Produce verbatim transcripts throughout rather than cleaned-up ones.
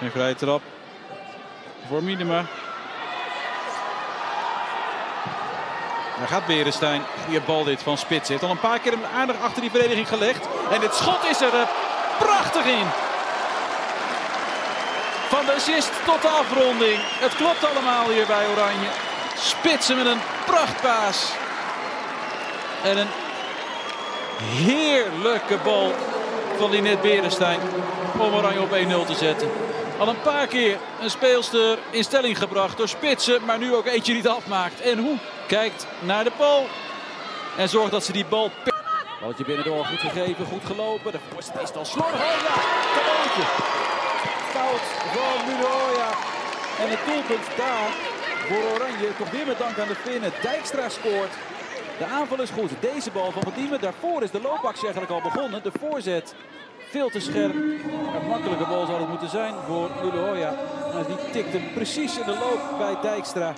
Een vrije trap voor Miedema. Daar gaat Beresteyn. Goeie bal dit van Spits. Heeft al een paar keer hem aardig achter die verdediging gelegd. En dit schot is er uh, prachtig in. Van de assist tot de afronding. Het klopt allemaal hier bij Oranje. Spitsen met een prachtpaas. En een heerlijke bal van die net Beresteyn om Oranje op één nul te zetten. Al een paar keer een speelster in stelling gebracht door Spitsen, maar nu ook eentje die het afmaakt. En hoe? Kijkt naar de bal en zorgt dat ze die bal... Balletje binnendoor, goed gegeven, goed gelopen. De voorzet is dan slordig. Oh ja, kanoontje. Fout van Nunoya. En het doelpunt daar voor Oranje, toch weer met dank aan de Finnen. Dijkstra scoort. De aanval is goed. Deze bal van Van Diemen. Daarvoor is de loopactie eigenlijk al begonnen. De voorzet veel te scherp. Een makkelijke bal zou het moeten zijn voor Nunoya. Maar die tikt hem precies in de loop bij Dijkstra.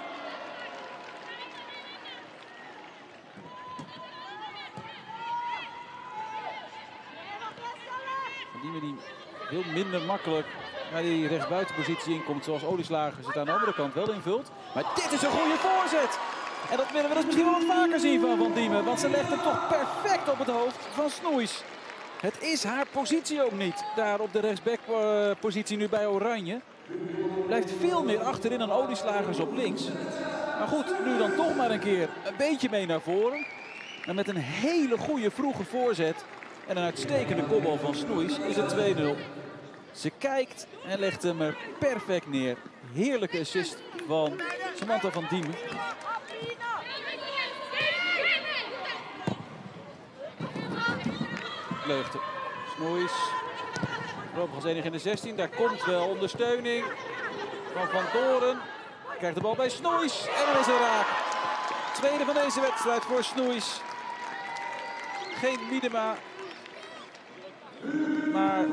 Van Diemen die heel minder makkelijk naar die rechtsbuitenpositie inkomt, zoals Olieslagers het aan de andere kant wel invult. Maar dit is een goede voorzet. En dat willen we dus misschien wel wat vaker zien van Van Diemen. Want ze legt hem toch perfect op het hoofd van Snoeis. Het is haar positie ook niet. Daar op de rechtsbackpositie nu bij Oranje. Blijft veel meer achterin dan Olieslagers op links. Maar goed, nu dan toch maar een keer een beetje mee naar voren. En met een hele goede vroege voorzet en een uitstekende kopbal van Snoeis is het twee nul. Ze kijkt en legt hem er perfect neer. Heerlijke assist van Samantha Van Diemen. Leugte. Snoeis. Voorlopig als enige in de zestien. Daar komt wel ondersteuning van Van Doren. Krijgt de bal bij Snoeis. En dan is het raak. Tweede van deze wedstrijd voor Snoeis. Geen Miedema. Maar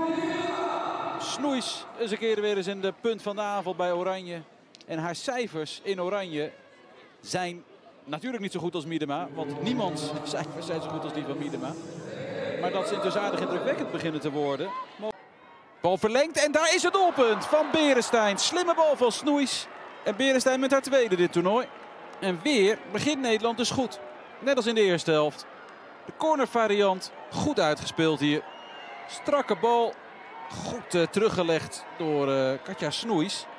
Snoeis is een keer weer eens in de punt van de aanval bij Oranje. En haar cijfers in Oranje zijn natuurlijk niet zo goed als Miedema. Want niemands cijfers zijn zo goed als die van Miedema. Maar dat ze intussen aardig indrukwekkend beginnen te worden. Bal verlengd en daar is het doelpunt van Beresteyn. Slimme bal van Snoeis. En Beresteyn met haar tweede dit toernooi. En weer begint Nederland dus goed. Net als in de eerste helft. De cornervariant goed uitgespeeld hier. Strakke bal. Goed uh, teruggelegd door uh, Katja Snoeis.